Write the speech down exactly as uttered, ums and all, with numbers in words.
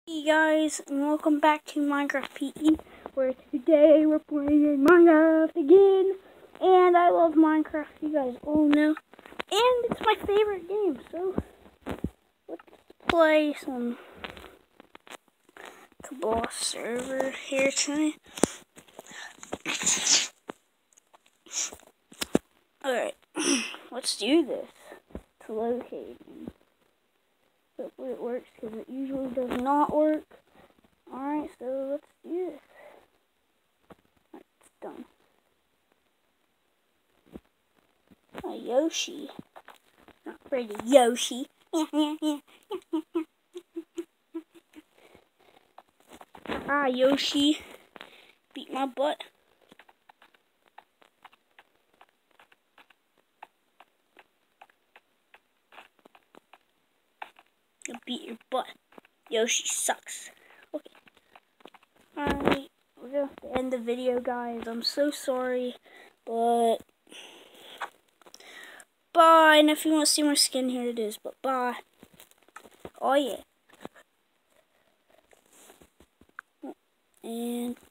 Hey guys, and welcome back to Minecraft P E, where today we're playing Minecraft again, and I love Minecraft, you guys all know, and it's my favorite game, so let's play some Cabal server here tonight. Alright, let's do this to locate. Hopefully it works, because it usually does not work. Alright, so let's do this. Alright, it's done. Oh, Yoshi. Not pretty Yoshi. Ah, Yoshi. Beat my butt. You'll beat your butt. Yoshi sucks. Okay. Alright, we're gonna have to end the video, guys. I'm so sorry, but bye. And if you want to see my skin, here it is. But bye. Oh yeah. And